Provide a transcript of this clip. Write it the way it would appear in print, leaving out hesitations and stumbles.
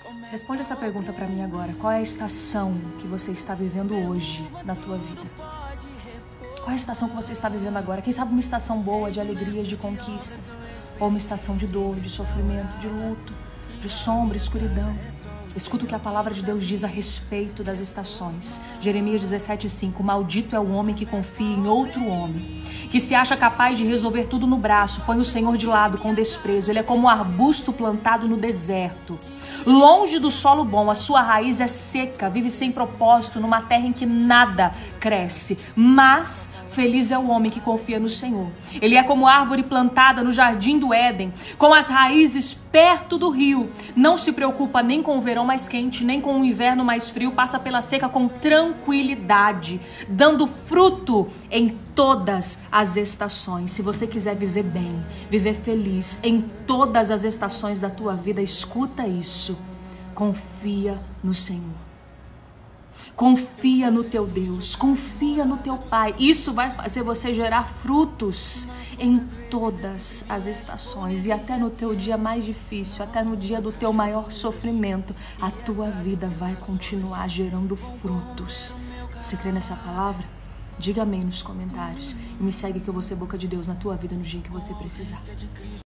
Responde essa pergunta para mim agora. Qual é a estação que você está vivendo hoje na tua vida? Qual é a estação que você está vivendo agora? Quem sabe uma estação boa, de alegrias, de conquistas, ou uma estação de dor, de sofrimento, de luto, de sombra, escuridão. Escuta o que a palavra de Deus diz a respeito das estações. Jeremias 17:5. Maldito é o homem que confia em outro homem, que se acha capaz de resolver tudo no braço, põe o Senhor de lado com desprezo. Ele é como um arbusto plantado no deserto, longe do solo bom, a sua raiz é seca, vive sem propósito, numa terra em que nada cresce. Mas feliz é o homem que confia no Senhor. Ele é como árvore plantada no jardim do Éden, com as raízes perto do rio. Não se preocupa nem com o verão mais quente, nem com o inverno mais frio. Passa pela seca com tranquilidade, dando fruto em todas as estações. Se você quiser viver bem, viver feliz em todas as estações da tua vida, escuta isso. Confia no Senhor. Confia no teu Deus, confia no teu Pai. Isso vai fazer você gerar frutos em todas as estações. E até no teu dia mais difícil, até no dia do teu maior sofrimento, a tua vida vai continuar gerando frutos. Você crê nessa palavra? Diga amém nos comentários. E me segue que eu vou ser boca de Deus na tua vida no dia que você precisar.